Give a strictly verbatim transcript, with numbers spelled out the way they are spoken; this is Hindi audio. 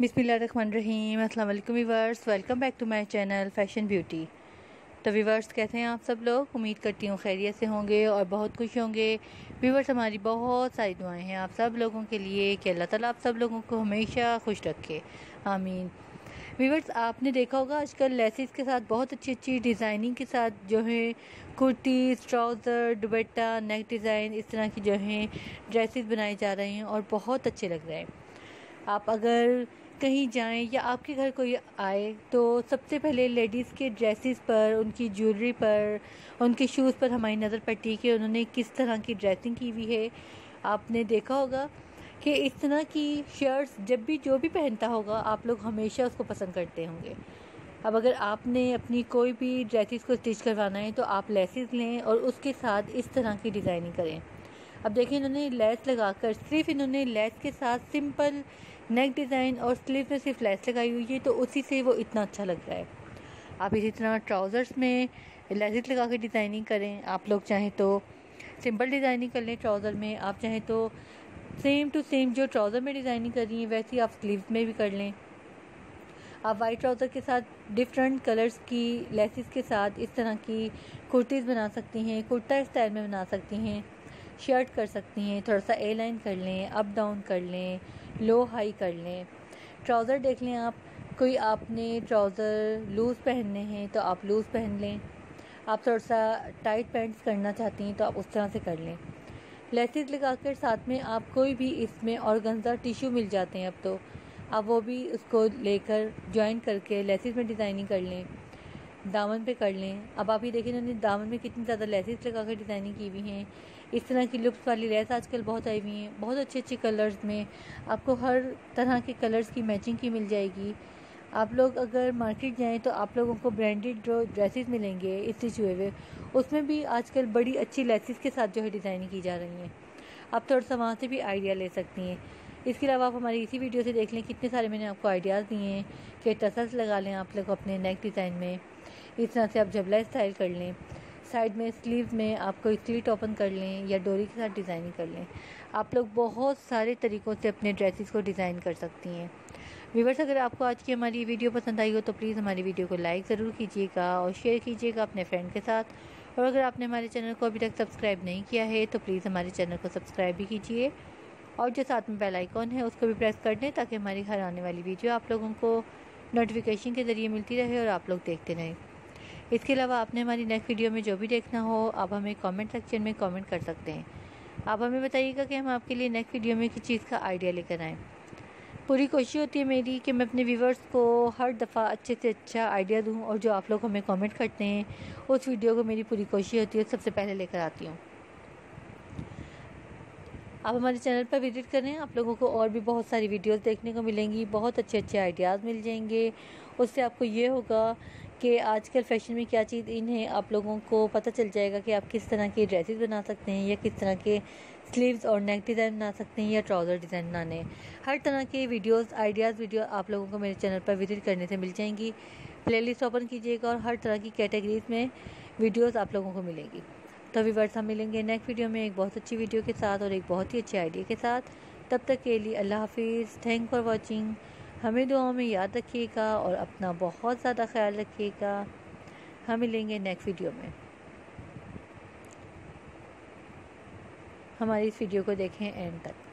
बिस्मिल्लाहिर्रहमानिर्रहीम। अस्सलाम वालेकुम viewers, welcome back to my channel fashion beauty. तो व्यूअर्स, कैसे हैं आप सब लोग? उम्मीद करती हूँ खैरियत से होंगे और बहुत खुश होंगे। व्यूअर्स, हमारी बहुत सारी दुआएं हैं आप सब लोगों के लिए कि अल्लाह ताला आप सब लोगों को हमेशा खुश रखे, आमीन। व्यूअर्स, आपने देखा होगा आजकल लेसिस के साथ बहुत अच्छी अच्छी डिज़ाइनिंग के साथ जो है kurtis, trouser, dupatta, neck design, इस तरह की जो है ड्रेसेस बनाए जा रहे हैं और बहुत अच्छे लग रहे हैं। आप अगर कहीं जाएं या आपके घर कोई आए तो सबसे पहले लेडीज़ के ड्रेसेस पर, उनकी ज्वेलरी पर, उनके शूज़ पर हमारी नज़र पड़ती है कि उन्होंने किस तरह की ड्रेसिंग की हुई है। आपने देखा होगा कि इस तरह की शर्ट्स जब भी जो भी पहनता होगा आप लोग हमेशा उसको पसंद करते होंगे। अब अगर आपने अपनी कोई भी ड्रेसेस को स्टिच करवाना है तो आप लेसेस लें और उसके साथ इस तरह की डिज़ाइनिंग करें। अब देखिए, इन्होंने लेस लगाकर, सिर्फ इन्होंने लेस के साथ सिंपल नेक डिज़ाइन और स्लीव में सिर्फ लेस लगाई हुई है, तो उसी से वो इतना अच्छा लग रहा है। आप इसी तरह ट्राउज़र्स में लेसेस लगा कर डिज़ाइनिंग करें। आप लोग चाहें तो सिंपल डिज़ाइनिंग कर लें ट्राउज़र में, आप चाहें तो सेम टू सेम जो ट्राउज़र में डिज़ाइनिंग कर रही हैं वैसे ही आप स्लीव्स में भी कर लें। आप वाइट ट्राउज़र के साथ डिफरेंट कलर्स की लेसेस के साथ इस तरह की कुर्तीज़ बना सकती हैं, कुर्ता स्टाइल में बना सकती हैं, शर्ट कर सकती हैं, थोड़ा सा ए लाइन कर लें, अप डाउन कर लें, लो हाई कर लें। ट्राउज़र देख लें आप, कोई आपने ट्राउज़र लूज़ पहनने हैं तो आप लूज़ पहन लें। आप थोड़ा सा टाइट पैंट्स करना चाहती हैं तो आप उस तरह से कर लें। लेसेस लगाकर साथ में आप कोई भी इसमें ऑर्गेन्जा टिश्यू मिल जाते हैं अब तो, आप वो भी उसको लेकर ज्वाइन करके लेसेस में डिज़ाइनिंग कर लें, दामन पे कर लें। अब आप ये देखिए, इन्होंने दामन में कितनी ज़्यादा लेसेस लगा कर डिज़ाइनिंग की हुई हैं। इस तरह की लुप्स वाली लेस आजकल बहुत आई हुई हैं, बहुत अच्छे अच्छे कलर्स में, आपको हर तरह के कलर्स की मैचिंग की मिल जाएगी। आप लोग अगर मार्केट जाएं तो आप लोगों को ब्रांडेड जो ड्रेसेस मिलेंगे स्टिच हुए हुए, उसमें भी आजकल बड़ी अच्छी लेसेस के साथ जो है डिज़ाइनिंग की जा रही हैं। आप थोड़ा सा वहाँ से भी आइडिया ले सकती हैं। इसके अलावा आप हमारी इसी वीडियो से देख लें, कितने सारे मैंने आपको आइडियाज़ दिए हैं कि टसल्स लगा लें आप लोग अपने नेक डिज़ाइन में। इस तरह से आप जबला स्टाइल कर लें, साइड में स्लीव में आप कोई स्लीट ओपन कर लें या डोरी के साथ डिज़ाइनिंग कर लें। आप लोग बहुत सारे तरीक़ों से अपने ड्रेसेस को डिज़ाइन कर सकती हैं। व्यूअर्स, अगर आपको आज की हमारी वीडियो पसंद आई हो तो प्लीज़ हमारी वीडियो को लाइक ज़रूर कीजिएगा और शेयर कीजिएगा अपने फ्रेंड के साथ। और अगर आपने हमारे चैनल को अभी तक सब्सक्राइब नहीं किया है तो प्लीज़ हमारे चैनल को सब्सक्राइब भी कीजिए और जो साथ में बेल आइकॉन है उसको भी प्रेस कर दें ताकि हमारी हर आने वाली वीडियो आप लोगों को नोटिफिकेशन के ज़रिए मिलती रहे और आप लोग देखते रहें। इसके अलावा आपने हमारी नेक्स्ट वीडियो में जो भी देखना हो आप हमें कमेंट सेक्शन में कमेंट कर सकते हैं। आप हमें बताइएगा कि हम आपके लिए नेक्स्ट वीडियो में किस चीज़ का आइडिया लेकर आएँ। पूरी कोशिश होती है मेरी कि मैं अपने व्यूवर्स को हर दफ़ा अच्छे से अच्छा आइडिया दूँ और जो आप लोग हमें कमेंट करते हैं उस वीडियो को मेरी पूरी कोशिश होती है सबसे पहले लेकर आती हूँ। आप हमारे चैनल पर विजिट करें, आप लोगों को और भी बहुत सारी वीडियोस देखने को मिलेंगी, बहुत अच्छे अच्छे आइडियाज़ मिल जाएंगे। उससे आपको ये होगा कि आजकल फ़ैशन में क्या चीज़ इन है, आप लोगों को पता चल जाएगा कि आप किस तरह के ड्रेसेस बना सकते हैं या किस तरह के स्लीव्स और नेक डिज़ाइन बना सकते हैं या ट्राउज़र डिज़ाइन बनाने। हर तरह के वीडियोस आइडियाज़ वीडियो आप लोगों को मेरे चैनल पर विजिट करने से मिल जाएंगी। प्लेलिस्ट ओपन कीजिएगा और हर तरह की कैटेगरीज में वीडियोज़ आप लोगों को मिलेंगी। तो व्यूअर्स, हम मिलेंगे नेक्स्ट वीडियो में एक बहुत अच्छी वीडियो के साथ और एक बहुत ही अच्छे आइडिया के साथ। तब तक के लिए अल्लाह हाफिज़। Thank for watching. हमें दुआओं में याद रखिएगा और अपना बहुत ज़्यादा ख्याल रखिएगा। हम मिलेंगे नेक्स्ट वीडियो में। हमारी इस वीडियो को देखें एंड तक।